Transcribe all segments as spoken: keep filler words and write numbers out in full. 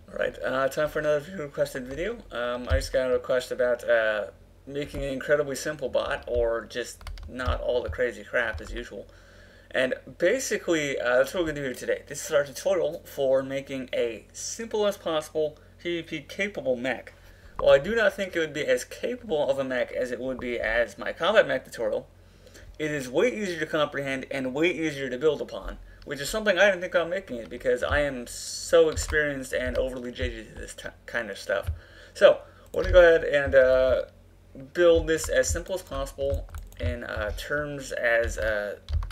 Alright, uh, time for another viewer requested video. Um, I just got a request about uh, making an incredibly simple bot, or just not all the crazy crap as usual. And basically, uh, that's what we're going to do here today. This is our tutorial for making a simple as possible PvP capable mech. While I do not think it would be as capable of a mech as it would be as my combat mech tutorial, it is way easier to comprehend and way easier to build upon, which is something I didn't think about making it because I am so experienced and overly jaded to this kind of stuff. So, we're going to go ahead and uh, build this as simple as possible in uh, terms as uh,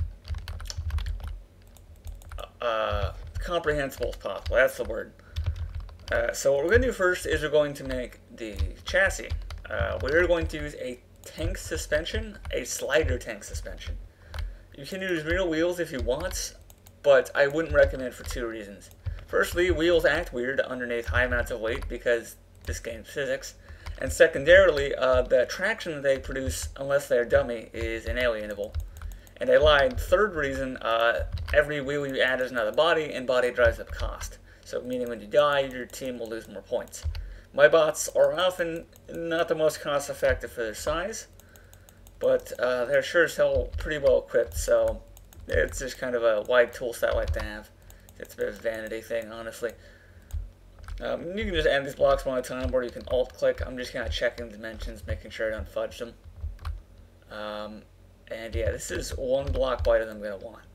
uh, comprehensible as possible. That's the word. Uh, so what we're going to do first is we're going to make the chassis. Uh, we're going to use a tank suspension, a slider tank suspension. You can use real wheels if you want, but I wouldn't recommend for two reasons. Firstly, wheels act weird underneath high amounts of weight because this game's physics. And secondarily, uh, the traction that they produce, unless they're dummy, is inalienable. And I lied. Third reason, uh, every wheel you add is another body, and body drives up cost. So meaning when you die, your team will lose more points. My bots are often not the most cost effective for their size, but uh, they're sure as hell pretty well equipped, so it's just kind of a wide tool set I like to have. It's a bit of a vanity thing, honestly. Um, you can just add these blocks one at a time, or you can alt click. I'm just kind of checking the dimensions, making sure I don't fudge them. Um, and yeah, this is one block wider than I'm going to want.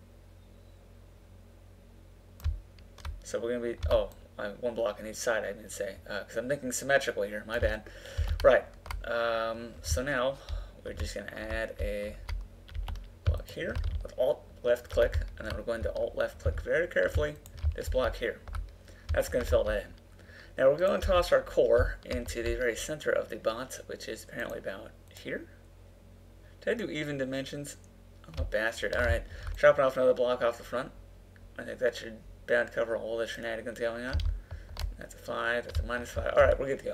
So we're going to be, oh, one block on each side, I didn't say, because uh, I'm thinking symmetrically here, my bad. Right, um, so now we're just going to add a block here with alt left click, and then we're going to alt left click very carefully this block here. That's going to fill that in. Now we're going to toss our core into the very center of the bot, which is apparently about here. Did I do even dimensions? I'm a bastard. Alright, chopping off another block off the front. I think that should bound to cover all the shenanigans going on. That's a five, that's a minus five. Alright, we're good to go.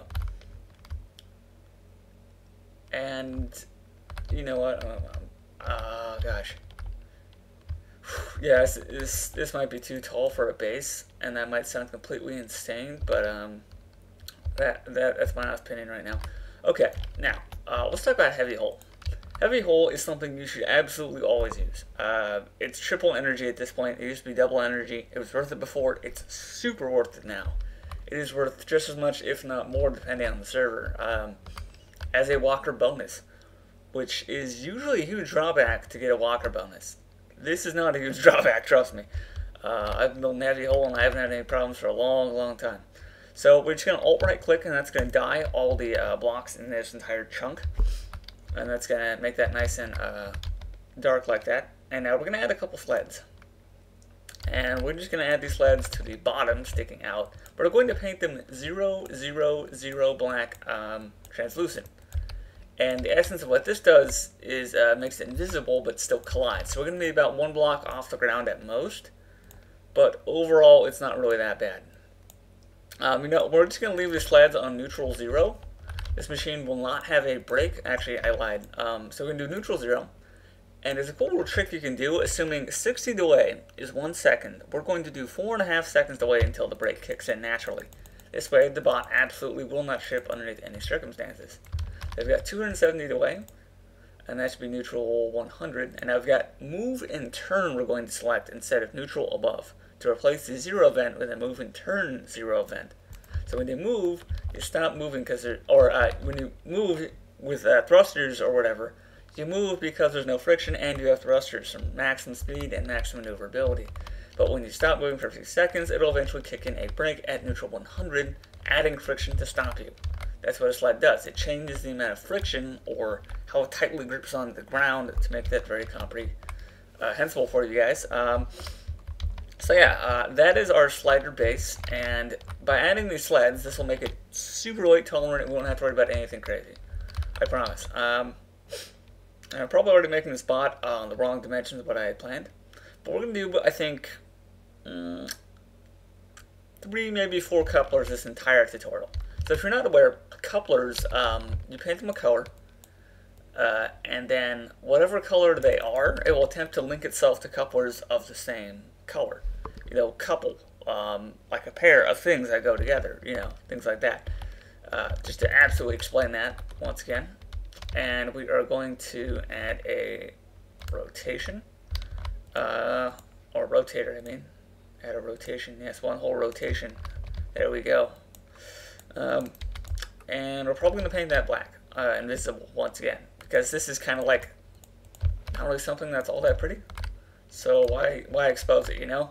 And, you know what? Oh, uh, gosh. Yeah, this, this, this might be too tall for a base, and that might sound completely insane, but um, that, that that's my honest opinion right now. Okay, now, uh, let's talk about heavy hull. Heavy hull is something you should absolutely always use. Uh, it's triple energy at this point. It used to be double energy. It was worth it before. It's super worth it now. It is worth just as much, if not more, depending on the server, um, as a walker bonus, which is usually a huge drawback to get a walker bonus. This is not a huge drawback, trust me. Uh, I've been building heavy hull and I haven't had any problems for a long, long time. So we're just going to alt right click, and that's going to dye all the uh, blocks in this entire chunk. And that's going to make that nice and uh, dark like that. And now we're going to add a couple sleds. And we're just going to add these sleds to the bottom sticking out. We're going to paint them zero, zero, zero black um, translucent. And the essence of what this does is uh, makes it invisible but still collides. So we're going to be about one block off the ground at most. But overall, it's not really that bad. Um, you know, we're just going to leave the sleds on neutral zero. This machine will not have a break. Actually, I lied. Um, so we're going to do neutral zero. And there's a cool little trick you can do. Assuming sixty delay is one second, we're going to do four and a half seconds delay until the break kicks in naturally. This way, the bot absolutely will not ship underneath any circumstances. They've got two hundred seventy delay, and that should be neutral one hundred. And I've got move and turn we're going to select instead of neutral above to replace the zero event with a move and turn zero event. So when you move, you stop moving because there, or uh, when you move with uh, thrusters or whatever, you move because there's no friction and you have thrusters from maximum speed and maximum maneuverability. But when you stop moving for a few seconds, it'll eventually kick in a break at neutral one hundred, adding friction to stop you. That's what a sled does. It changes the amount of friction, or how tightly it grips on the ground, to make that very comprehensible uh, for you guys. Um, so yeah, uh, that is our slider base, and by adding these sleds, this will make it super weight tolerant, and we won't have to worry about anything crazy. I promise. Um, I'm probably already making this bot on the wrong dimensions of what I had planned, but we're going to do, I think, um, three, maybe four couplers this entire tutorial. So if you're not aware, couplers, um, you paint them a color, uh, and then whatever color they are, it will attempt to link itself to couplers of the same color. You know, couple, um, like a pair of things that go together, you know, things like that. Uh, just to absolutely explain that once again. And we are going to add a rotation, uh, or rotator, I mean. Add a rotation, yes, one whole rotation. There we go. Um, and we're probably going to paint that black, uh, invisible, once again, because this is kind of like not really something that's all that pretty. So why why expose it, you know?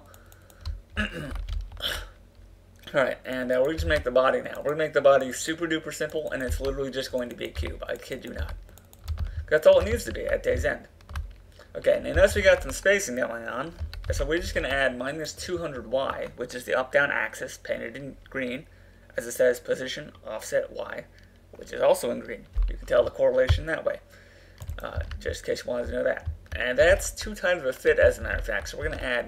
Alright, and uh, we're going to make the body now. We're going to make the body super duper simple, and it's literally just going to be a cube. I kid you not. That's all it needs to be at day's end. Okay, and notice we got some spacing going on. So we're just going to add minus two hundred y, which is the up-down axis, painted in green, as it says position offset y, which is also in green. You can tell the correlation that way, uh, just in case you wanted to know that. And that's two times of a fit, as a matter of fact. So we're going to add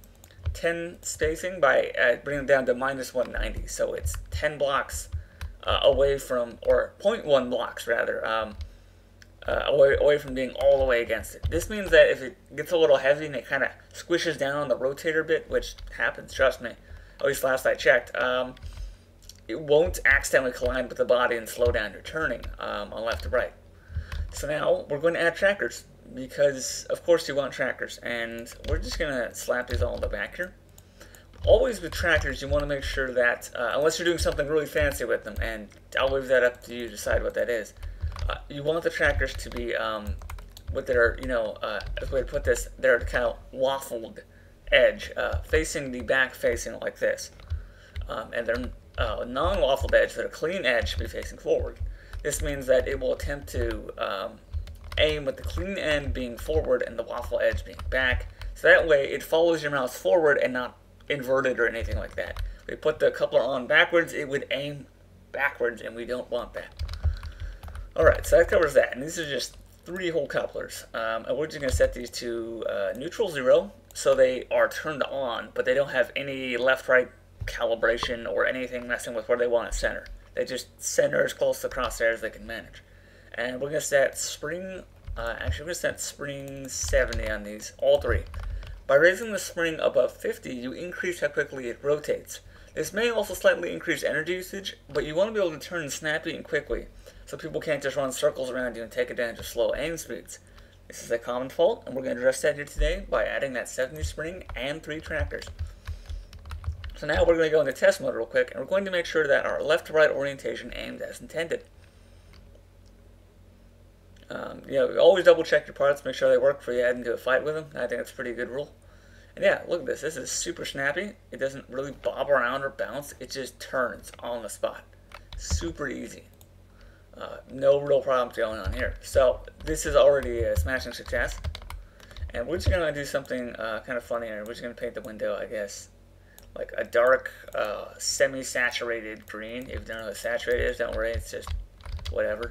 ten spacing by uh, bringing it down to minus one ninety. So it's ten blocks uh, away from, or zero point one blocks rather, um, uh, away, away from being all the way against it. This means that if it gets a little heavy and it kind of squishes down on the rotator bit, which happens, trust me, at least last I checked, um, it won't accidentally collide with the body and slow down your turning um, on left to right. So now we're going to add trackers, because of course you want trackers, and we're just going to slap these all in the back here. Always with trackers, you want to make sure that, uh, unless you're doing something really fancy with them, and I'll leave that up to you to decide what that is, uh, you want the trackers to be, um, with their, you know, uh, as a way to put this, their kind of waffled edge, uh, facing the back facing like this. Um, and their uh, non-waffled edge, their clean edge, should be facing forward. This means that it will attempt to um, aim with the clean end being forward and the waffle edge being back. So that way it follows your mouse forward and not inverted or anything like that. If we put the coupler on backwards, it would aim backwards, and we don't want that. Alright, so that covers that. And these are just three whole couplers. Um, and we're just going to set these to uh, neutral zero, so they are turned on, but they don't have any left-right calibration or anything messing with where they want to center. They just center as close to the crosshair as they can manage. And we're going to set spring, uh, actually we're going to set spring seventy on these, all three. By raising the spring above fifty, you increase how quickly it rotates. This may also slightly increase energy usage, but you want to be able to turn snappy and quickly, so people can't just run circles around you and take advantage of slow aim speeds. This is a common fault, and we're going to address that here today by adding that seventy spring and three trackers. So now we're going to go into test mode real quick, and we're going to make sure that our left to right orientation aimed as intended. Um, you know, always double check your parts, make sure they work before you head into a fight with them. I think that's a pretty good rule. And yeah, look at this. This is super snappy. It doesn't really bob around or bounce. It just turns on the spot. Super easy. Uh, no real problems going on here. So this is already a smashing success. And we're just going to do something uh, kind of funny here. We're just going to paint the window, I guess, like a dark, uh, semi-saturated green. If you don't know what saturated is, don't worry. It's just whatever.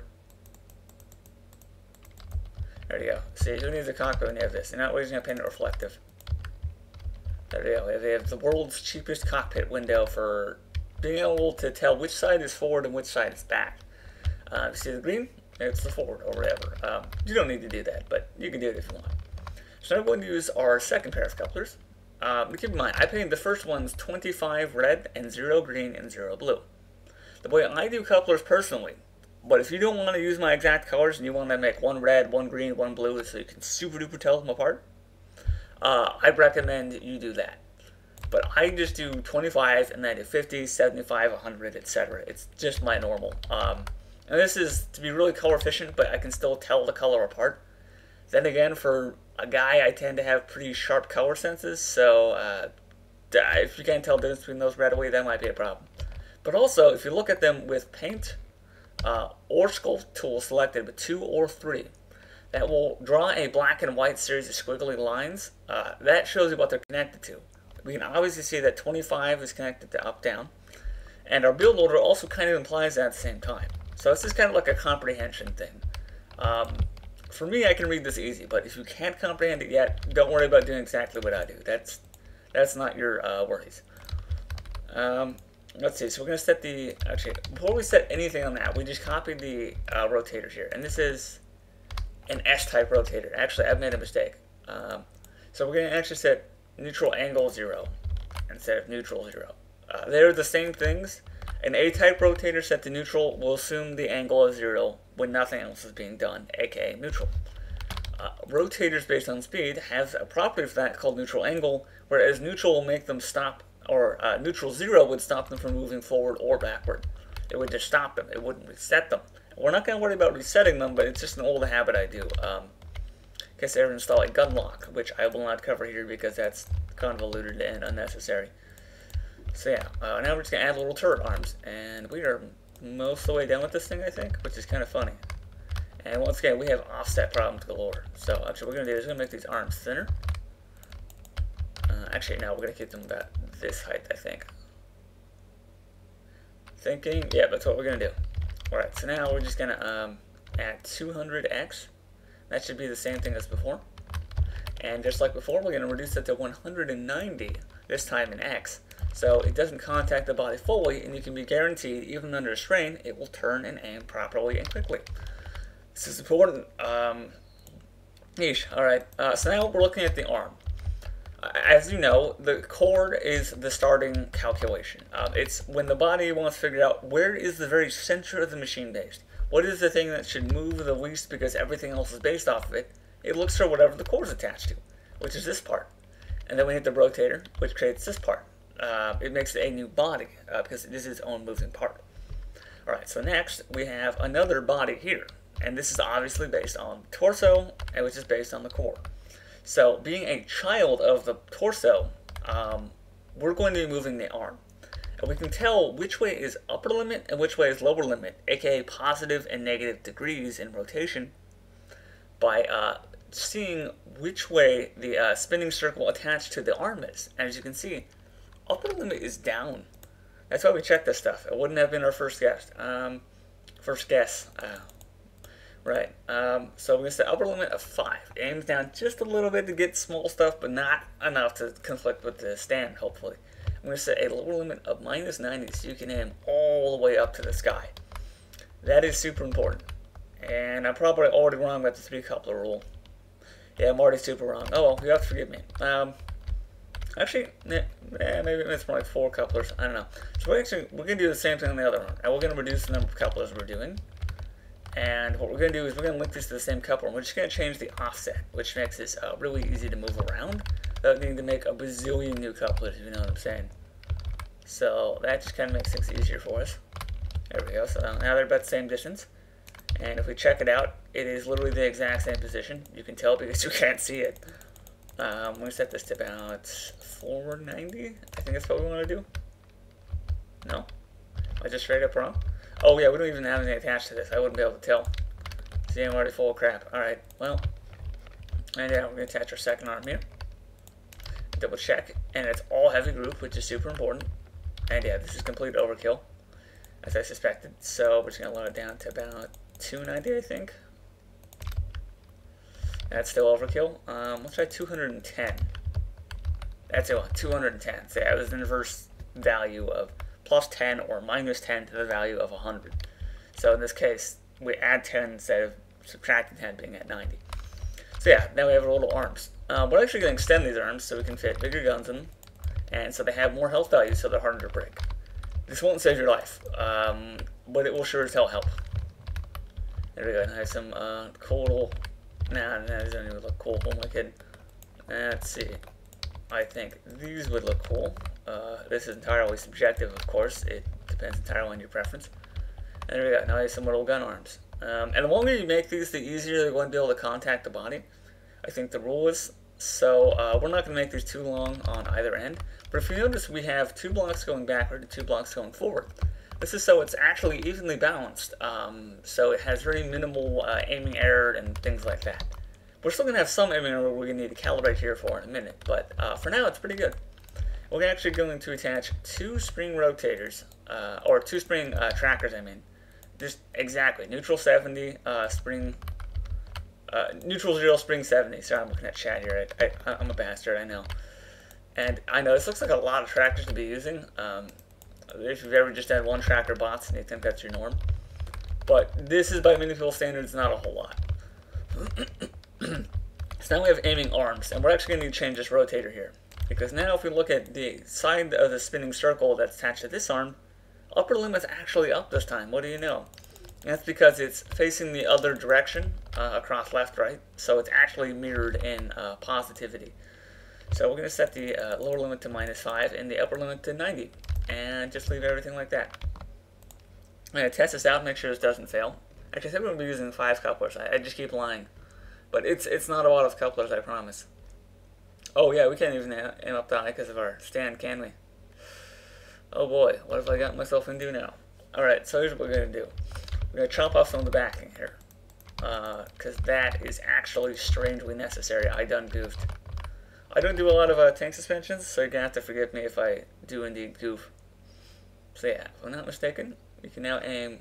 There you go. See, who needs a cockpit when you have this? And now we're just going to paint it reflective. There you go. They have the world's cheapest cockpit window for being able to tell which side is forward and which side is back. Uh, see the green? It's the forward or whatever. Um, you don't need to do that, but you can do it if you want. So now we're going to use our second pair of couplers. Um, keep in mind, I painted the first ones twenty-five red and zero green and zero blue. The way I do couplers personally, but if you don't want to use my exact colors and you want to make one red, one green, one blue so you can super duper tell them apart, uh, I recommend you do that. But I just do twenty-five and then I do fifty, seventy-five, one hundred, et cetera. It's just my normal. Um, and this is to be really color efficient, but I can still tell the color apart. Then again, for a guy, I tend to have pretty sharp color senses, so uh, if you can't tell the difference between those right away, that might be a problem. But also, if you look at them with paint uh, or sculpt tool selected with two or three, that will draw a black and white series of squiggly lines. Uh, that shows you what they're connected to. We can obviously see that twenty-five is connected to up-down, and our build order also kind of implies that at the same time. So this is kind of like a comprehension thing. Um, for me, I can read this easy, but if you can't comprehend it yet, don't worry about doing exactly what I do. That's that's not your uh, worries. Um, let's see, so we're going to set the, actually, before we set anything on that, we just copied the uh, rotators here, and this is an S-type rotator. Actually, I've made a mistake. Um, so we're going to actually set neutral angle zero. instead of neutral zero. Uh, they're the same things. An A-type rotator set to neutral will assume the angle is zero when nothing else is being done, aka neutral. Uh, rotators based on speed have a property for that called neutral angle, whereas neutral will make them stop, or uh, neutral zero would stop them from moving forward or backward. It would just stop them. It wouldn't reset them. We're not going to worry about resetting them, but it's just an old habit I do. Um, in case I ever install a gun lock, which I will not cover here because that's convoluted and unnecessary. So yeah, uh, now we're just going to add little turret arms, and we are most of the way done with this thing, I think, which is kind of funny. And once again, we have offset problems galore. So actually what we're going to do is we're going to make these arms thinner. Uh, actually, no, we're going to keep them about this height, I think. Thinking, yeah, that's what we're going to do. Alright, so now we're just going to um, add two hundred x. That should be the same thing as before. And just like before, we're going to reduce it to one hundred ninety, this time in x. So it doesn't contact the body fully, and you can be guaranteed, even under strain, it will turn and aim properly and quickly. This is important. Um, yeesh. Alright, uh, so now we're looking at the arm. As you know, the chord is the starting calculation. Uh, it's when the body wants to figure out where is the very center of the machine based. What is the thing that should move the least because everything else is based off of it? It looks for whatever the chord is attached to, which is this part. And then we hit the rotator, which creates this part. Uh, it makes it a new body uh, because it is its own moving part. Alright, so next we have another body here. And this is obviously based on torso, and which is based on the core. So, being a child of the torso, um, we're going to be moving the arm. And we can tell which way is upper limit and which way is lower limit, aka positive and negative degrees in rotation, by uh, seeing which way the uh, spinning circle attached to the arm is. And as you can see, upper limit is down. That's why we check this stuff. It wouldn't have been our first guess. Um, first guess. Uh, Right, um, so we're going to set upper limit of five. Aims down just a little bit to get small stuff, but not enough to conflict with the stand, hopefully. I'm going to set a lower limit of minus ninety, so you can aim all the way up to the sky. That is super important. And I'm probably already wrong about the three coupler rule. Yeah, I'm already super wrong. Oh well, you have to forgive me. Um, actually, yeah, maybe it's more like four couplers. I don't know. So we're actually, we're going to do the same thing on the other one. And we're going to reduce the number of couplers we're doing. And what we're going to do is we're going to link this to the same coupler, and we're just going to change the offset, which makes this uh, really easy to move around without needing to make a bazillion new couplers, if you know what I'm saying. So that just kind of makes things easier for us. There we go. So now they're about the same distance. And if we check it out, it is literally the exact same position. You can tell because you can't see it. Um, we're going to set this to about four ninety. I think that's what we want to do. No? Am I just straight up wrong? Oh yeah, we don't even have anything attached to this. I wouldn't be able to tell. See, I'm already full of crap. Alright, well. And yeah, we're going to attach our second arm here. Double check. And it's all heavy group, which is super important. And yeah, this is complete overkill, as I suspected. So we're just going to load it down to about two ninety, I think. That's still overkill. Um, let's try two hundred ten. That's it, two hundred ten. So yeah, it was the inverse value of plus ten or minus ten to the value of one hundred. So in this case, we add ten instead of subtracting ten, being at ninety. So yeah, now we have our little arms. Uh, we're actually going to extend these arms so we can fit bigger guns in them, and so they have more health value, so they're harder to break. This won't save your life, um, but it will sure as hell help. There we go. I have some uh, cool little... Nah, nah, these don't even look cool. Oh my kid. Let's see. I think these would look cool. Uh, this is entirely subjective, of course. It depends entirely on your preference. And there we go. Now I have some little gun arms. Um, and the longer you make these, the easier they're going to be able to contact the body. I think the rule is. So uh, we're not going to make these too long on either end. But if you notice, we have two blocks going backward and two blocks going forward. This is so it's actually evenly balanced. Um, so it has very minimal uh, aiming error and things like that. We're still going to have some aiming error we're going to need to calibrate here for in a minute. But uh, for now, it's pretty good. We're actually going to attach two spring rotators, uh, or two spring uh, trackers, I mean. Just exactly, neutral seventy, uh, spring, uh, neutral zero, spring seventy. Sorry, I'm looking at chat here. I, I, I'm a bastard, I know. And I know this looks like a lot of trackers to be using. Um, if you've ever just had one tracker bots and you think that's your norm. But this is, by many people's standards, not a whole lot. So now we have aiming arms, and we're actually going to need to change this rotator here. Because now if we look at the side of the spinning circle that's attached to this arm, upper limit's actually up this time. What do you know? And that's because it's facing the other direction uh, across left, right. So it's actually mirrored in uh, positivity. So we're going to set the uh, lower limit to minus five and the upper limit to ninety. And just leave everything like that. I'm going to test this out, make sure this doesn't fail. Actually, I think we're going to be using five couplers. I, I just keep lying. But it's it's not a lot of couplers, I promise. Oh yeah, we can't even aim up the high because of our stand, can we? Oh boy, what have I got myself into now? Alright, so here's what we're going to do. We're going to chop off some of the backing here. Because uh, that is actually strangely necessary. I done goofed. I don't do a lot of uh, tank suspensions, so you're going to have to forgive me if I do indeed goof. So yeah, if I'm not mistaken, we can now aim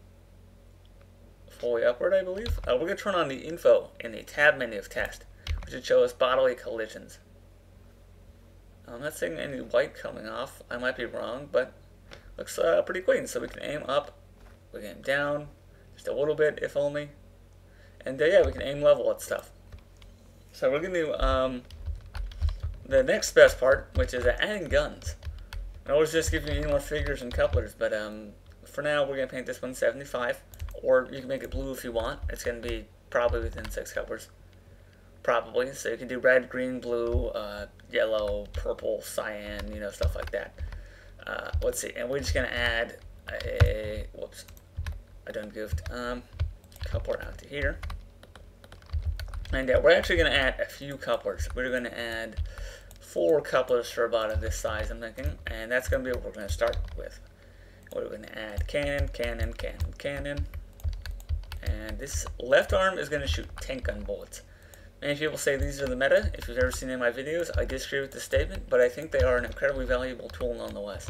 fully upward, I believe. Uh, we're going to turn on the info in the tab menu of test, which should show us bodily collisions. I'm not seeing any white coming off. I might be wrong, but looks uh, pretty clean. So we can aim up, we can aim down, just a little bit, if only. And uh, yeah, we can aim level at stuff. So we're going to do um, the next best part, which is uh, adding guns. I was just giving you more figures and couplers, but um, for now we're going to paint this one seventy-five. Or you can make it blue if you want. It's going to be probably within six couplers. Probably. So you can do red, green, blue, uh, yellow, purple, cyan, you know, stuff like that. Uh, let's see. And we're just going to add a, whoops, I done goofed, um, coupler out to here. And uh, we're actually going to add a few couplers. We're going to add four couplers for about this size, I'm thinking. And that's going to be what we're going to start with. We're going to add cannon, cannon, cannon, cannon. And this left arm is going to shoot tank gun bullets. Many people say these are the meta. If you've ever seen any of my videos, I disagree with this statement, but I think they are an incredibly valuable tool nonetheless.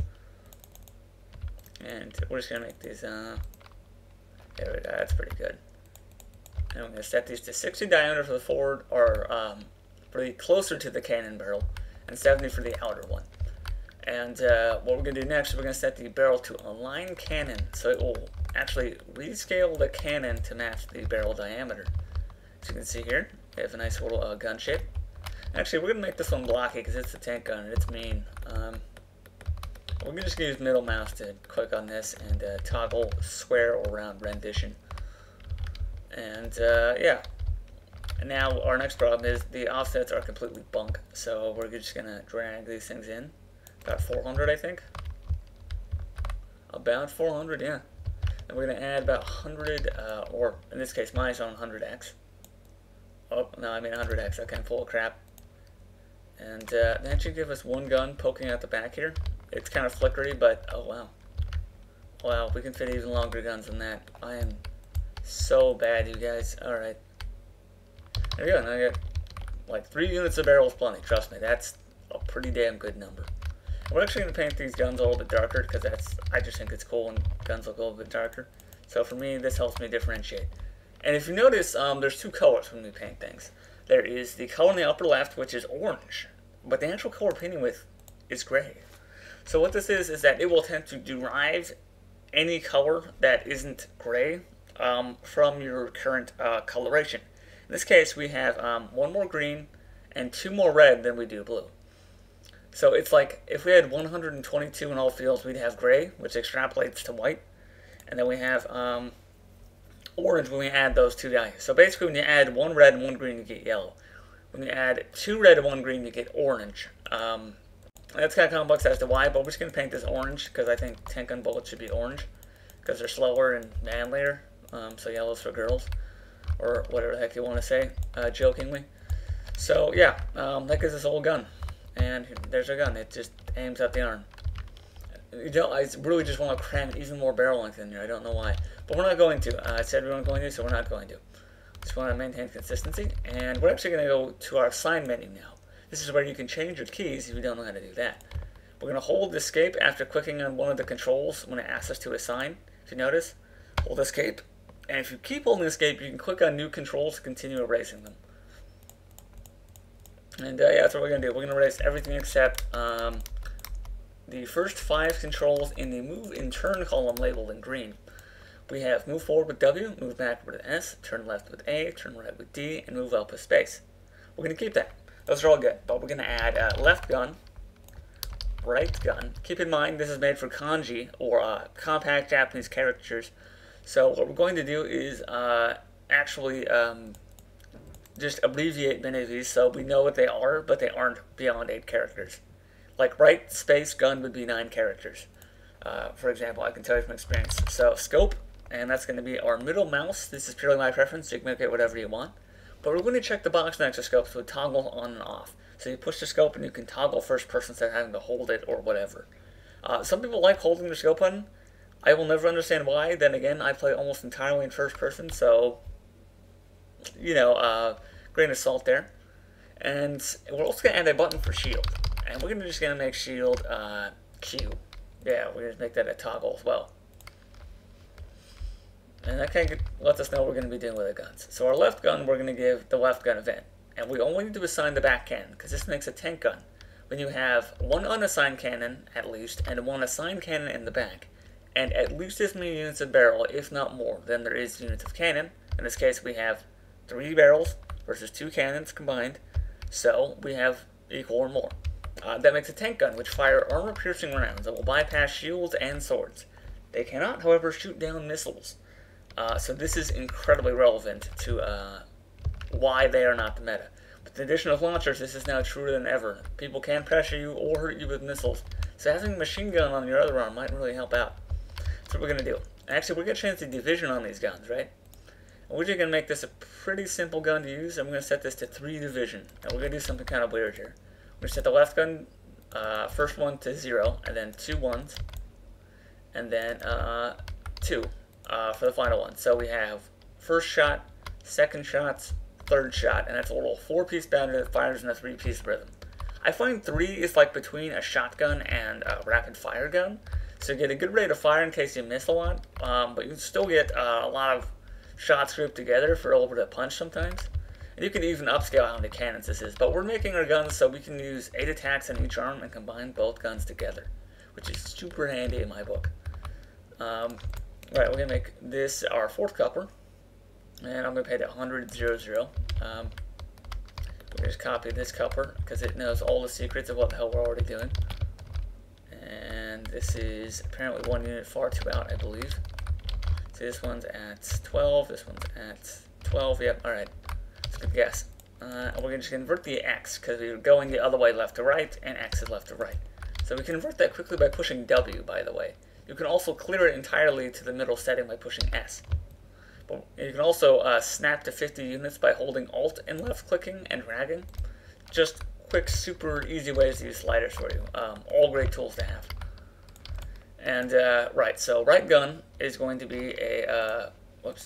And we're just going to make these, uh, there we go, that's pretty good. And we're going to set these to sixty diameter for the forward, or um, pretty closer to the cannon barrel, and seventy for the outer one. And uh, what we're going to do next is we're going to set the barrel to align cannon, so it will actually rescale the cannon to match the barrel diameter. As you can see here, we have a nice little uh, gun shape. Actually, we're going to make this one blocky because it's a tank gun and it's mean. Um, we're just going to use middle mouse to click on this and uh, toggle square or round rendition. And uh, yeah. And now our next problem is the offsets are completely bunk, so we're just going to drag these things in. About four hundred, I think. About four hundred, yeah. And we're going to add about one hundred, uh, or in this case, mine's on one hundred X. Oh, no, I mean one hundred X, okay, I'm full of crap. And uh, that should give us one gun poking out the back here. It's kind of flickery, but oh wow. Wow, we can fit even longer guns than that. I am so bad, you guys. Alright. There we go, now I got like three units of barrels plenty, trust me, that's a pretty damn good number. We're actually going to paint these guns a little bit darker because that's, I just think it's cool when guns look a little bit darker. So for me, this helps me differentiate. And if you notice, um, there's two colors when we paint things. There is the color in the upper left, which is orange, but the actual color we're painting with is gray. So what this is, is that it will attempt to derive any color that isn't gray um, from your current uh, coloration. In this case, we have um, one more green and two more red than we do blue. So it's like if we had one hundred twenty-two in all fields, we'd have gray, which extrapolates to white. And then we have um, orange when we add those two values. So basically when you add one red and one green, you get yellow. When you add two red and one green, you get orange. Um, that's kind of complex as to why, but we're just going to paint this orange because I think tank gun bullets should be orange because they're slower and manlier. Um, so yellow's for girls, or whatever the heck you want to say, uh, jokingly. So yeah, um, that gives us a whole gun. And there's our gun. It just aims at the arm. You don't. I really just want to cram even more barrel length in here. I don't know why, but we're not going to. Uh, I said we weren't going to, so we're not going to. Just want to maintain consistency, and we're actually going to go to our assign menu now. This is where you can change your keys if you don't know how to do that. We're going to hold escape after clicking on one of the controls when it asks us to assign. If you notice, hold escape, and if you keep holding escape, you can click on new controls to continue erasing them. And uh, yeah, that's what we're going to do. We're going to erase everything except um, the first five controls in the move in turn column labeled in green. We have move forward with W, move backward with S, turn left with A, turn right with D, and move up with space. We're going to keep that. Those are all good, but we're going to add uh, left gun, right gun. Keep in mind, this is made for kanji, or uh, compact Japanese characters. So what we're going to do is uh, actually um, just abbreviate many of these so we know what they are, but they aren't beyond eight characters. Like right space gun would be nine characters. Uh, for example, I can tell you from experience. So scope, and that's going to be our middle mouse. This is purely my preference. You can make it whatever you want. But we're going to check the box next to scope, so it toggle on and off. So you push the scope and you can toggle first person instead of having to hold it or whatever. Uh, some people like holding the scope button. I will never understand why. Then again, I play almost entirely in first person, so, you know, uh, grain of salt there. And we're also going to add a button for shield. And we're gonna just going to make shield uh, Q. Yeah, we're going to make that a toggle as well. And that kind of lets us know what we're going to be doing with the guns. So our left gun, we're going to give the left gun event. And we only need to assign the back cannon, because this makes a tank gun. When you have one unassigned cannon, at least, and one assigned cannon in the back, and at least as many units of barrel, if not more, than there is units of cannon. In this case, we have three barrels versus two cannons combined, so we have equal or more. Uh, that makes a tank gun, which fire armor-piercing rounds that will bypass shields and swords. They cannot, however, shoot down missiles. Uh, so this is incredibly relevant to uh, why they are not the meta. With the addition of launchers, this is now truer than ever. People can pressure you or hurt you with missiles, so having a machine gun on your other arm might really help out. That's what we're going to do. Actually, we're going to change the division on these guns, right? And we're just going to make this a pretty simple gun to use. I'm going to set this to three division. And we're going to do something kind of weird here. We're going to set the left gun, uh, first one to zero, and then two ones, and then uh, two uh, for the final one. So we have first shot, second shots, third shot, and that's a little four-piece battery that fires in a three-piece rhythm. I find three is like between a shotgun and a rapid-fire gun. So you get a good rate of fire in case you miss a lot, um, but you still get uh, a lot of shots grouped together for a little bit of punch sometimes. And you can even upscale how many cannons this is, but we're making our guns so we can use eight attacks in each arm and combine both guns together, which is super handy in my book. Um, right, we're going to make this our fourth copper, and I'm going to pay it one hundred zero zero. Um, we're just copy this copper because it knows all the secrets of what the hell we're already doing. And this is apparently one unit far too out, I believe. So this one's at twelve, this one's at twelve, yep, alright. That's a good guess. Uh, we're going to convert the X, because we're going the other way left to right, and X is left to right. So we convert that quickly by pushing W, by the way. You can also clear it entirely to the middle setting by pushing S. But you can also uh, snap to fifty units by holding Alt and left clicking and dragging. Just quick, super easy ways to use sliders for you. Um, all great tools to have. And, uh, right, so right gun is going to be a, uh, whoops.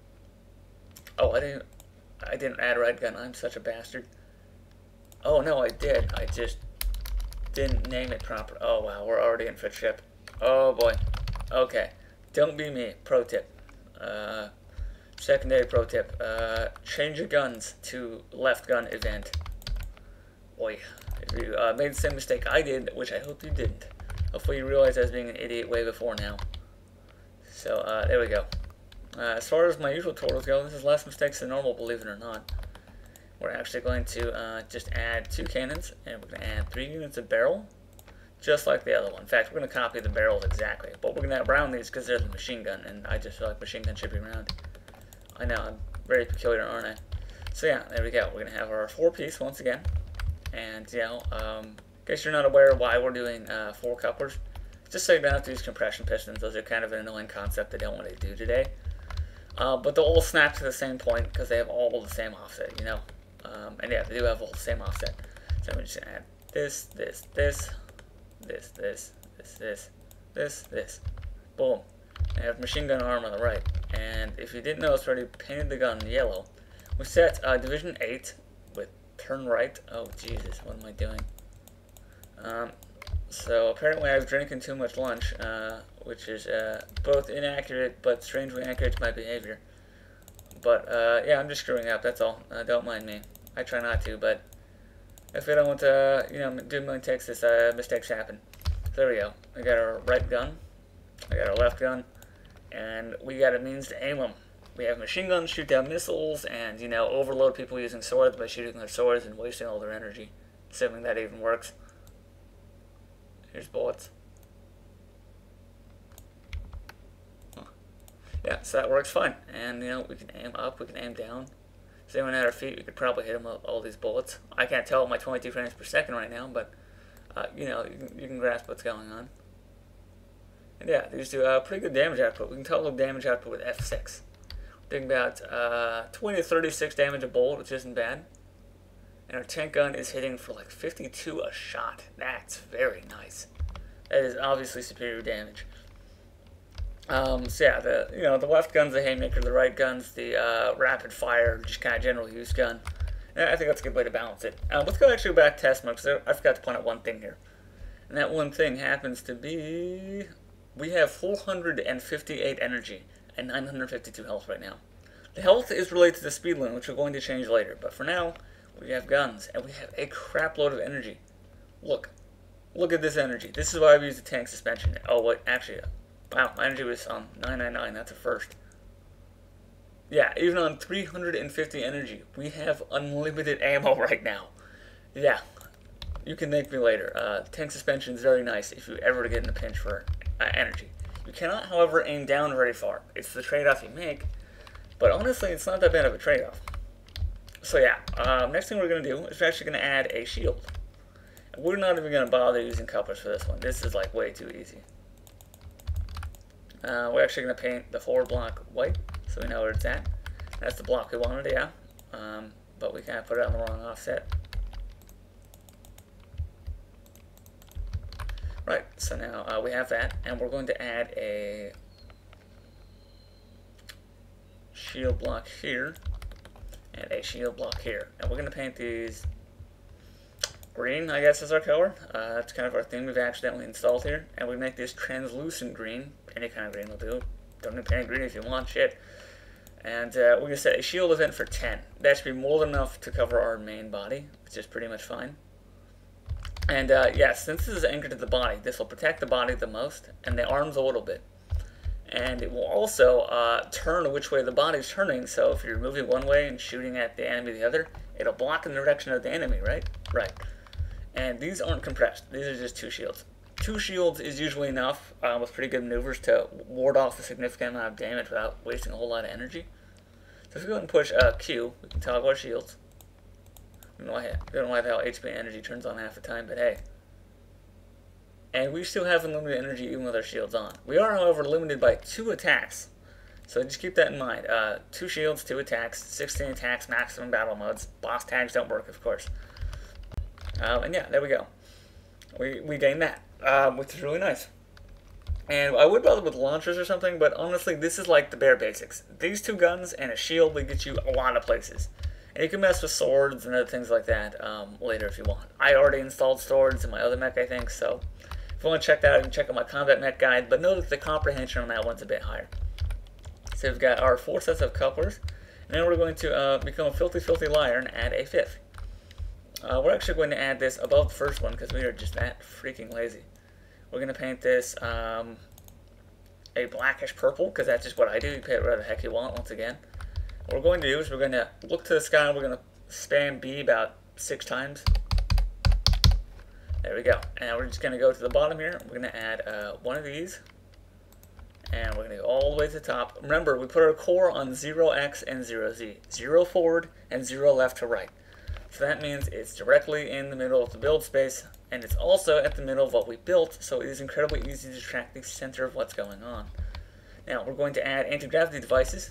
Oh, I didn't, I didn't add right gun. I'm such a bastard. Oh, no, I did. I just didn't name it proper. Oh, wow, we're already in for trip. Oh, boy. Okay. Don't be me. Pro tip. Uh, secondary pro tip. Uh, change your guns to left gun event. Boy, if you uh, made the same mistake I did, which I hope you didn't. Hopefully you realize I was being an idiot way before now. So, uh, there we go. Uh, as far as my usual totals go, this is less mistakes than normal, believe it or not. We're actually going to uh, just add two cannons, and we're going to add three units of barrel, just like the other one. In fact, we're going to copy the barrels exactly, but we're going to round these because they're the machine gun, and I just feel like machine gun should be round. I know, I'm very peculiar, aren't I? So yeah, there we go. We're going to have our four-piece once again. And, you know, um, in case you're not aware why we're doing uh, four couplers, just so you don't have to use compression pistons. Those are kind of an annoying concept they don't want to do today. Uh, but they'll all snap to the same point because they have all the same offset, you know. Um, and yeah, they do have all the same offset. So I'm going to just add this, this, this, this, this, this, this, this, this. Boom. And I have machine gun arm on the right. And if you didn't notice, I already painted the gun yellow. We set uh, Division eight with turn right. Oh, Jesus, what am I doing? Um, so apparently I was drinking too much lunch, uh, which is uh, both inaccurate but strangely accurate to my behavior. But uh, yeah, I'm just screwing up, that's all. Uh, don't mind me. I try not to, but if I don't want to, you know, do a million takes, this uh, mistakes happen. So there we go. We got our right gun, we got our left gun, and we got a means to aim them. we have machine guns shoot down missiles and, you know, overload people using swords by shooting their swords and wasting all their energy. Assuming that even works. Here's bullets. Huh. Yeah, so that works fine. And, you know, we can aim up, we can aim down. So aiming at our feet, we could probably hit them with all these bullets. I can't tell my twenty-two frames per second right now, but, uh, you know, you can, you can grasp what's going on. And yeah, these do uh, pretty good damage output. We can toggle damage output with F six. We're doing about uh, twenty to thirty-six damage a bolt, which isn't bad. And our tank gun is hitting for like fifty-two a shot. That's very nice. That is obviously superior damage. Um, so yeah, the you know the left gun's the haymaker, the right gun's the uh, rapid fire, just kind of general use gun. And I think that's a good way to balance it. Um, let's go actually back to test mode, because I forgot to point out one thing here. And that one thing happens to be, we have four hundred fifty-eight energy and nine hundred fifty-two health right now. The health is related to the speed limit, which we're going to change later. But for now, we have guns, and we have a crap load of energy. Look. Look at this energy. This is why we use the tank suspension. Oh, wait, actually, wow, my energy was on nine ninety-nine. That's a first. Yeah, even on three hundred fifty energy, we have unlimited ammo right now. Yeah, you can thank me later. Uh, tank suspension is very nice if you ever get in a pinch for uh, energy. You cannot, however, aim down very far. It's the trade-off you make, but honestly, it's not that bad of a trade-off. So yeah, uh, next thing we're going to do is we're actually going to add a shield. We're not even going to bother using couplers for this one. This is like way too easy. Uh, we're actually going to paint the forward block white, so we know where it's at. That's the block we wanted, yeah. Um, but we kind of put it on the wrong offset. Right, so now uh, we have that, and we're going to add a shield block here, and a shield block here. And we're going to paint these green, I guess is our color. Uh, that's kind of our thing we've accidentally installed here. And we make this translucent green. Any kind of green will do. Don't need paint green if you want, shit. And uh, we're going to set a shield event for ten. That should be more than enough to cover our main body, which is pretty much fine. And uh, yeah, since this is anchored to the body, this will protect the body the most, and the arms a little bit. And it will also uh, turn which way the body's turning, so if you're moving one way and shooting at the enemy the other, it'll block in the direction of the enemy, right? Right. And these aren't compressed. These are just two shields. Two shields is usually enough uh, with pretty good maneuvers to ward off a significant amount of damage without wasting a whole lot of energy. So if we go ahead and push uh, Q, we can toggle our shields. I don't know why, I don't know why the hell H P energy turns on half the time, but hey. And we still have unlimited energy even with our shields on. We are, however, limited by two attacks. So just keep that in mind. Uh, two shields, two attacks, sixteen attacks, maximum battle modes. Boss tags don't work, of course. Um, and yeah, there we go. We, we gained that, um, which is really nice. And I would bother with launchers or something, but honestly, this is like the bare basics. These two guns and a shield will get you a lot of places. And you can mess with swords and other things like that um, later if you want. I already installed swords in my other mech, I think, so if you want to check that out, you can check out my combat mech guide, but know that the comprehension on that one's a bit higher. So we've got our four sets of couplers, and then we're going to uh, become a filthy, filthy liar and add a fifth. Uh, we're actually going to add this above the first one because we are just that freaking lazy. We're going to paint this um, a blackish purple because that's just what I do. You paint it whatever the heck you want once again. What we're going to do is we're going to look to the sky and we're going to spam B about six times. There we go. And we're just going to go to the bottom here. We're going to add uh, one of these. And we're going to go all the way to the top. Remember, we put our core on zero X and zero Z. zero forward and zero left to right. So that means it's directly in the middle of the build space, and it's also at the middle of what we built, so it is incredibly easy to track the center of what's going on. Now, we're going to add anti-gravity devices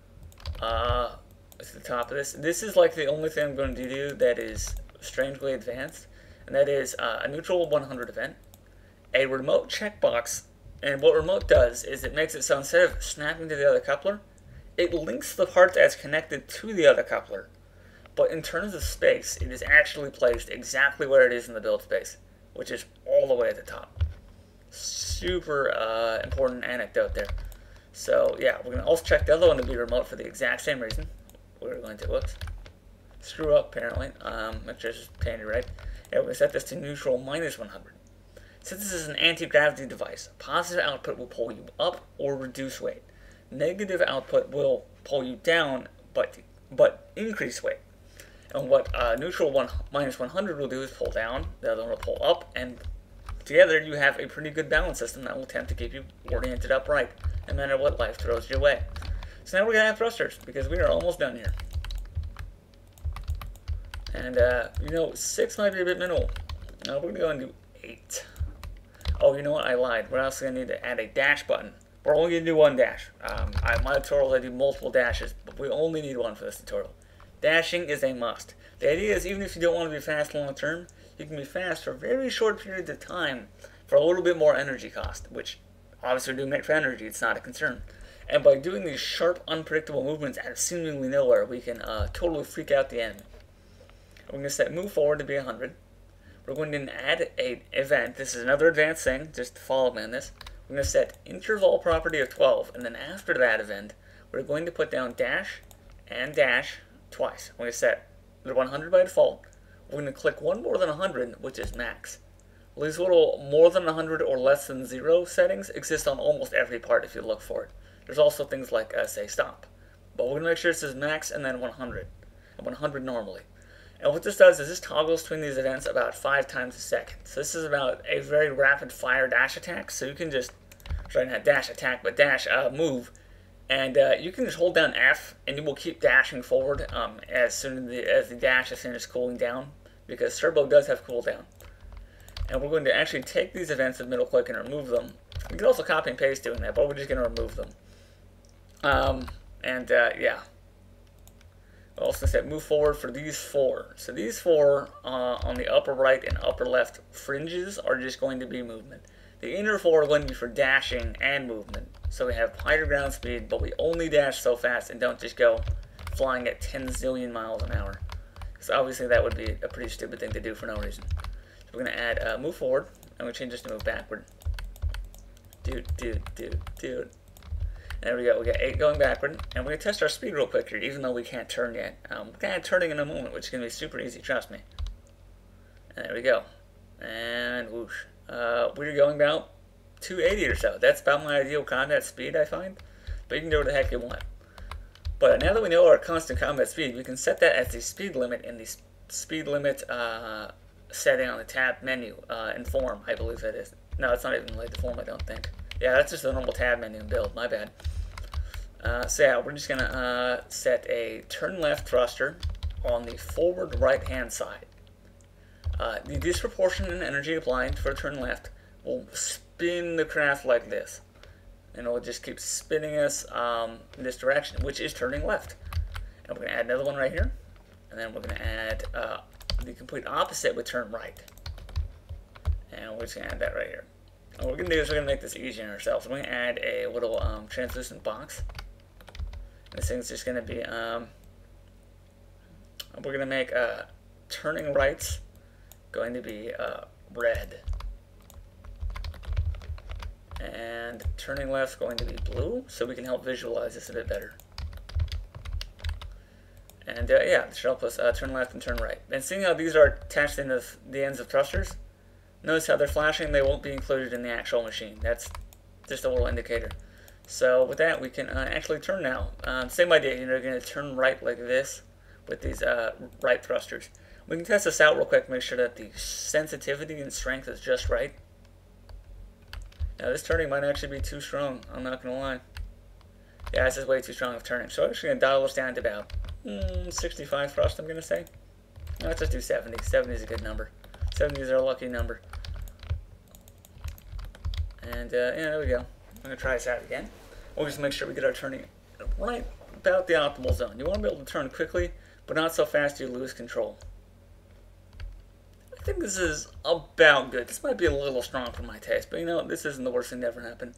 uh, to the top of this. This is like the only thing I'm going to do that is strangely advanced, and that is uh, a neutral one hundred event, a remote checkbox, and what remote does is it makes it so instead of snapping to the other coupler, it links the part that's connected to the other coupler. But in terms of space, it is actually placed exactly where it is in the build space, which is all the way at the top. Super uh, important anecdote there. So yeah, we're going to also check the other one to be remote for the exact same reason. We're going to, whoops, screw up apparently. Um, make sure it's painted right. Yeah, we're going to set this to neutral minus one hundred. Since this is an anti-gravity device, positive output will pull you up or reduce weight. Negative output will pull you down, but but increase weight. And what uh, neutral one minus one hundred will do is pull down, the other one will pull up, and together you have a pretty good balance system that will tend to keep you oriented upright, no matter what life throws your way. So now we're going to add thrusters, because we are almost done here. And, uh, you know, six might be a bit minimal. Uh, we're going to go and do eight. Oh, you know what? I lied. We're also going to need to add a dash button. We're only going to do one dash. Um, I, my tutorials, I do multiple dashes, but we only need one for this tutorial. Dashing is a must. The idea is even if you don't want to be fast long term, you can be fast for very short periods of time for a little bit more energy cost, which obviously we're doing it for energy, it's not a concern. And by doing these sharp, unpredictable movements out of seemingly nowhere, we can uh, totally freak out the enemy. We're going to set move forward to be one hundred. We're going to add an event. This is another advanced thing, just to follow me on this. We're going to set interval property of twelve, and then after that event, we're going to put down dash and dash twice. We're going to set the one hundred by default. We're going to click one more than one hundred, which is max. Well, these little more than one hundred or less than zero settings exist on almost every part if you look for it. There's also things like, uh, say, stop. But we're going to make sure it says max and then one hundred. And one hundred normally. And what this does is this toggles between these events about five times a second. So this is about a very rapid fire dash attack. So you can just, sorry, not dash attack, but dash uh, move. And uh, you can just hold down F, and you will keep dashing forward um, as soon as the, as the dash is finished cooling down, because Turbo does have cooldown. And we're going to actually take these events with middle click and remove them. You can also copy and paste doing that, but we're just going to remove them. Um, and uh, yeah. We'll also set move forward for these four. So these four uh, on the upper right and upper left fringes are just going to be movement. The inner four are going to be for dashing and movement. So we have higher ground speed, but we only dash so fast and don't just go flying at ten zillion miles an hour. Because obviously that would be a pretty stupid thing to do for no reason. So we're going to add uh, move forward, and we change this to move backward. Dude, dude, dude, dude. There we go, we got eight going backward, and we're going to test our speed real quick here, even though we can't turn yet. Um, we're going to add turning in a moment, which is going to be super easy, trust me. And there we go. And whoosh. Uh, we're going about two eighty or so. That's about my ideal combat speed, I find. But you can do what the heck you want. But now that we know our constant combat speed, we can set that as the speed limit in the speed limit uh, setting on the tab menu uh, in form, I believe that is. No, it's not even like the form, I don't think. Yeah, that's just the normal tab menu in build, my bad. Uh, so yeah, we're just going to uh, set a turn left thruster on the forward right hand side. Uh, the disproportionate energy applied for turn left will spin the craft like this. And it will just keep spinning us um, in this direction, which is turning left. And we're going to add another one right here. And then we're going to add uh, the complete opposite with turn right. And we're just going to add that right here. And what we're going to do is we're going to make this easier on ourselves. We're going to add a little um, translucent box. This thing's just going to be, um, we're going to make uh, turning rights going to be uh, red. And turning left's going to be blue, so we can help visualize this a bit better. And uh, yeah, this should help us uh, turn left and turn right. And seeing how these are attached into the ends of thrusters, notice how they're flashing. They won't be included in the actual machine. That's just a little indicator. So with that, we can uh, actually turn now. Um, same idea, you know, you're going to turn right like this with these uh, right thrusters. We can test this out real quick, make sure that the sensitivity and strength is just right. Now this turning might actually be too strong, I'm not going to lie. Yeah, this is way too strong of turning. So I'm actually going to dial this down to about mm, sixty-five thrust, I'm going to say. No, let's just do seventy. seventy is a good number. seventy is our lucky number. And uh, yeah, there we go. I'm going to try this out again. We'll just make sure we get our turning right about the optimal zone. You want to be able to turn quickly, but not so fast you lose control. I think this is about good. This might be a little strong for my taste, but you know, this isn't the worst thing that ever happened.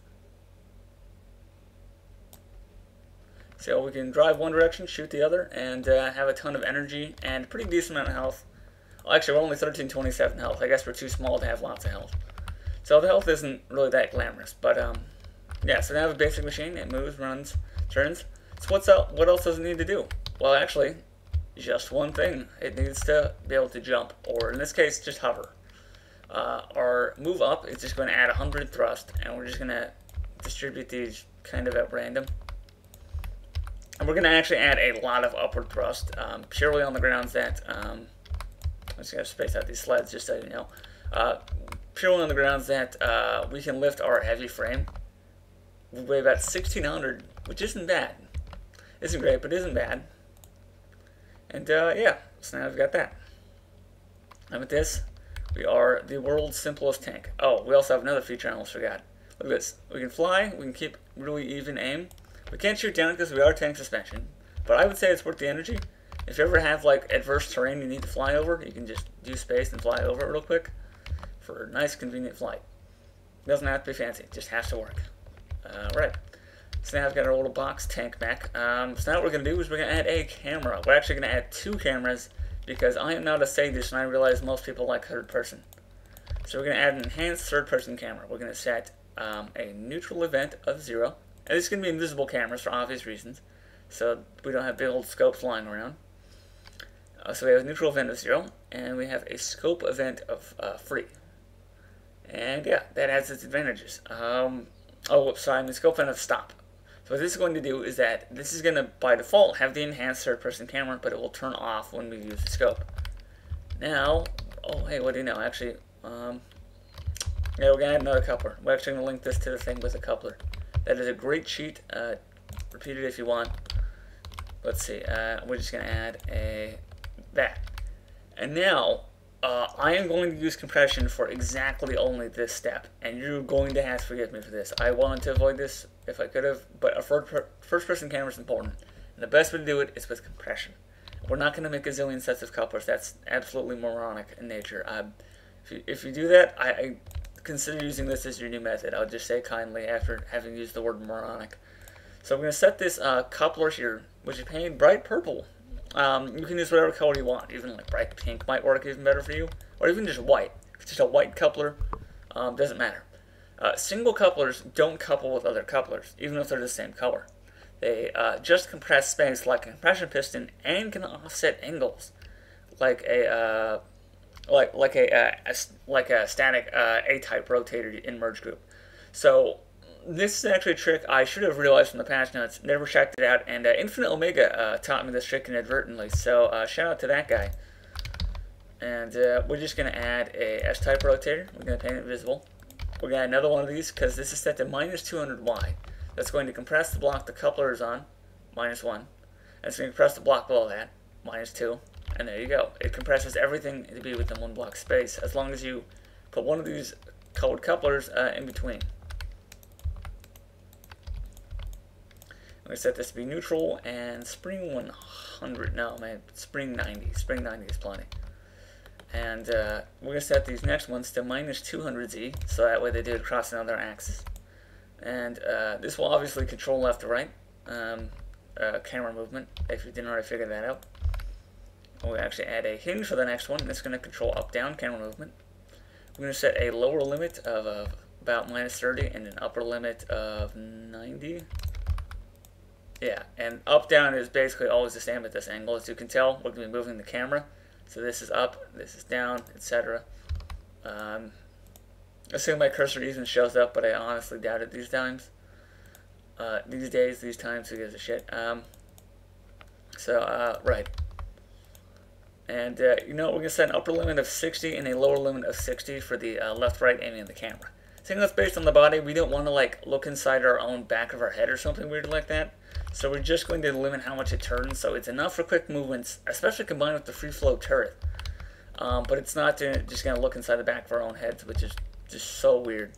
So we can drive one direction, shoot the other, and uh, have a ton of energy and a pretty decent amount of health. Well, actually, we're only thirteen twenty-seven health. I guess we're too small to have lots of health. So the health isn't really that glamorous, but um, yeah. So now we have a basic machine. It moves, runs, turns. So what's up? What else does it need to do? Well, actually, just one thing. It needs to be able to jump, or in this case, just hover. Uh, our move up is just going to add one hundred thrust, and we're just going to distribute these kind of at random. And we're going to actually add a lot of upward thrust, um, purely on the grounds that, um, I'm just going to space out these sleds just so you know, uh, purely on the grounds that uh, we can lift our heavy frame. We weigh about sixteen hundred, which isn't bad. Isn't great, but isn't bad. And uh, yeah, so now we've got that. And with this, we are the world's simplest tank. Oh, we also have another feature I almost forgot. Look at this. We can fly, we can keep really even aim. We can't shoot down because we are tank suspension, but I would say it's worth the energy. If you ever have like adverse terrain you need to fly over, you can just do space and fly over it real quick for a nice convenient flight. Doesn't have to be fancy, it just has to work. Uh, right. So now I've got our little box tank mech. Um, so now what we're going to do is we're going to add a camera. We're actually going to add two cameras because I am not a sadist and I realize most people like third person. So we're going to add an enhanced third person camera. We're going to set um, a neutral event of zero. And this is going to be invisible cameras for obvious reasons, so we don't have big old scopes lying around. Uh, so we have a neutral event of zero, and we have a scope event of uh, free. And yeah, that has its advantages. Um, oh, whoops, sorry, I mean scope event of stop. So what this is going to do is that this is going to, by default, have the enhanced third-person camera, but it will turn off when we use the scope. Now, oh, hey, what do you know? Actually, um, yeah, we're going to add another coupler. We're actually going to link this to the thing with a coupler. That is a great cheat. Uh, repeat it if you want. Let's see. Uh, we're just going to add a that. And now, uh, I am going to use compression for exactly only this step. And you're going to have to forgive me for this. I wanted to avoid this if I could have, but a first-person camera is important. And the best way to do it is with compression. We're not going to make a zillion sets of couplers. That's absolutely moronic in nature. Um, if, you, if you do that, I... I consider using this as your new method. I'll just say kindly after having used the word moronic. So I'm going to set this uh, coupler here, which is painted bright purple. Um, you can use whatever color you want. Even like bright pink might work even better for you. Or even just white. If it's just a white coupler, um, doesn't matter. Uh, single couplers don't couple with other couplers, even if they're the same color. They uh, just compress space like a compression piston and can offset angles like a... Uh, like like a, uh, a like a static uh, A-type rotator in merge group. So this is actually a trick I should have realized from the patch notes. Never checked it out, and uh, Infinite Omega uh, taught me this trick inadvertently. So uh, shout out to that guy. And uh, we're just going to add a S-type rotator. We're going to paint it visible. We're going to add another one of these because this is set to minus two hundred Y. That's going to compress the block the coupler is on, minus one. And it's going to compress the block below that, minus two. And there you go. It compresses everything to be within one block space, as long as you put one of these colored couplers uh, in between. I'm going to set this to be neutral and spring one hundred. No, man, spring ninety. Spring ninety is plenty. And uh, we're going to set these next ones to minus two hundred Z, so that way they do it across another axis. And uh, this will obviously control left to right um, uh, camera movement, if you didn't already figure that out. We'll actually add a hinge for the next one. That's going to control up-down camera movement. We're going to set a lower limit of uh, about minus thirty and an upper limit of ninety. Yeah, and up-down is basically always the same at this angle. As you can tell, we're going to be moving the camera. So this is up, this is down, et cetera. Um, assuming my cursor even shows up, but I honestly doubt it these times. Uh, these days, these times, who gives a shit? Um, so, uh, right. And, uh, you know, we're going to set an upper limit of sixty and a lower limit of sixty for the uh, left-right aiming of the camera. Seeing that's based on the body, we don't want to, like, look inside our own back of our head or something weird like that. So we're just going to limit how much it turns, so it's enough for quick movements, especially combined with the free-flow turret. Um, but it's not to, just going to look inside the back of our own heads, which is just so weird.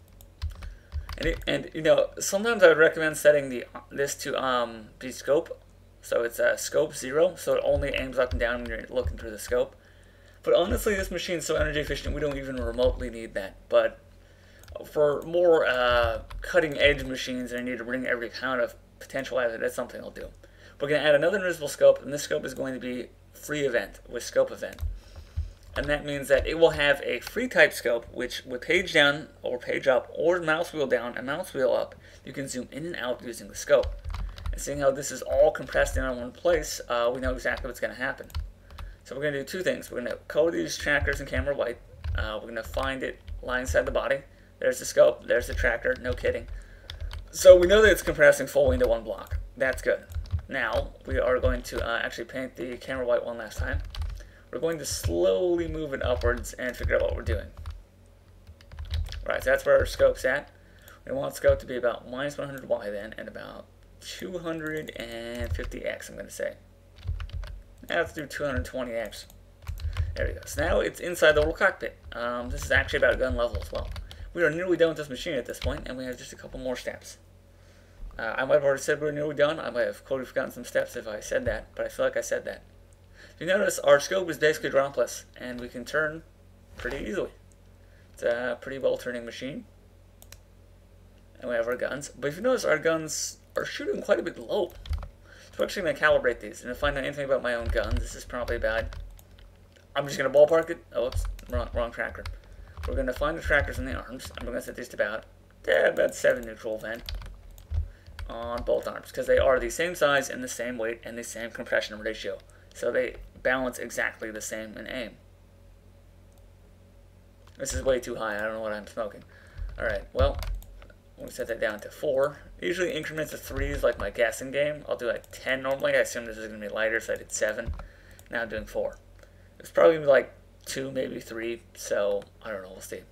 And, it, and you know, sometimes I would recommend setting the this to um, be scope. So it's a uh, scope zero, so it only aims up and down when you're looking through the scope. But honestly, this machine is so energy efficient, we don't even remotely need that. But for more uh, cutting-edge machines that need to bring every kind of potential out of it, that's something I'll do. We're going to add another invisible scope, and this scope is going to be free event with scope event. And that means that it will have a free type scope, which with page down or page up or mouse wheel down and mouse wheel up, you can zoom in and out using the scope. And seeing how this is all compressed in on one place, uh, we know exactly what's going to happen. So we're going to do two things. We're going to code these trackers in camera white. Uh, we're going to find it lying inside the body. There's the scope. There's the tracker. No kidding. So we know that it's compressing fully into one block. That's good. now we are going to uh, actually paint the camera white one last time. We're going to slowly move it upwards and figure out what we're doing. Right, so that's where our scope's at. We want scope to be about minus one hundred Y then, and about two hundred fifty X, I'm going to say. Now let's do two hundred twenty X. There we go. So now it's inside the little cockpit. Um, this is actually about gun level as well. We are nearly done with this machine at this point, and we have just a couple more steps. Uh, I might have already said we're nearly done. I might have totally forgotten some steps if I said that, but I feel like I said that. If you notice, our scope is basically dropless, and we can turn pretty easily. It's a pretty well-turning machine. And we have our guns. But if you notice, our guns are shooting quite a bit low. So we're actually going to calibrate these. And to find out anything about my own guns, this is probably bad. I'm just going to ballpark it. Oh, oops, wrong, wrong tracker. We're going to find the trackers in the arms, and we're going to set these to about, eh, about seven neutral then on both arms, because they are the same size and the same weight and the same compression ratio. So they balance exactly the same in aim. This is way too high. I don't know what I'm smoking. Alright, well, we'll set that down to four. Usually increments of threes, like my guessing game. I'll do like ten normally. I assume this is going to be lighter, so I did seven. Now I'm doing four. It's probably going to be like two, maybe three, so I don't know. We'll see.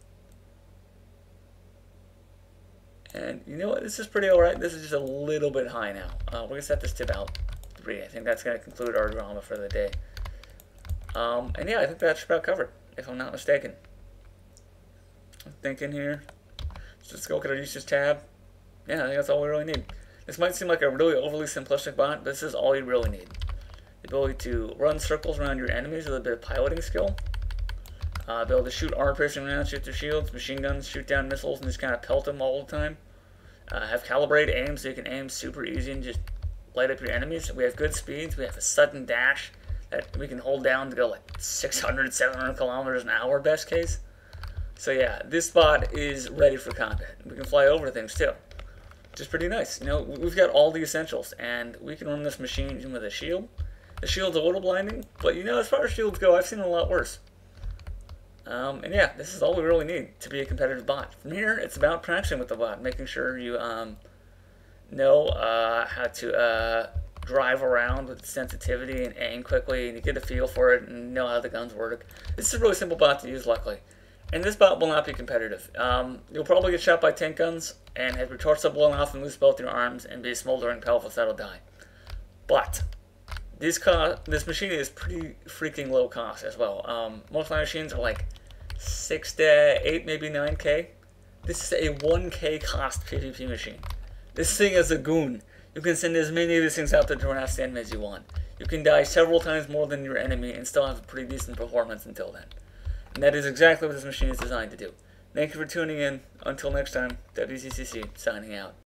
And you know what? This is pretty alright. This is just a little bit high now. Uh, we're going to set this to about three. I think that's going to conclude our drama for the day. Um, and yeah, I think that's about covered, if I'm not mistaken. I'm thinking here. Let's just go look at our uses tab. Yeah, I think that's all we really need. This might seem like a really overly simplistic bot, but this is all you really need. The ability to run circles around your enemies with a bit of piloting skill. Uh, be able to shoot armor piercing rounds, shoot their shields, machine guns, shoot down missiles, and just kind of pelt them all the time. Uh, have calibrated aim, so you can aim super easy and just light up your enemies. We have good speeds. We have a sudden dash that we can hold down to go like six hundred, seven hundred kilometers an hour, best case. So yeah, this bot is ready for combat. We can fly over things too, which is pretty nice. You know, we've got all the essentials, and we can run this machine with a shield. The shield's a little blinding, but you know, as far as shields go, I've seen a lot worse. Um, and yeah, this is all we really need to be a competitive bot. From here, it's about practicing with the bot, making sure you um, know uh, how to uh, drive around with sensitivity and aim quickly, and you get a feel for it and know how the guns work. This is a really simple bot to use, luckily. And this bot will not be competitive. Um, you'll probably get shot by tank guns and have your torso blown off and lose both your arms and be a smoldering pelvis that'll die. But this co this machine is pretty freaking low cost as well. Um, most of my machines are like six to eight, maybe nine K. This is a one K cost PvP machine. This thing is a goon. You can send as many of these things out there to run out stand as you want. You can die several times more than your enemy and still have a pretty decent performance until then. And that is exactly what this machine is designed to do. Thank you for tuning in. Until next time, W C C C signing out.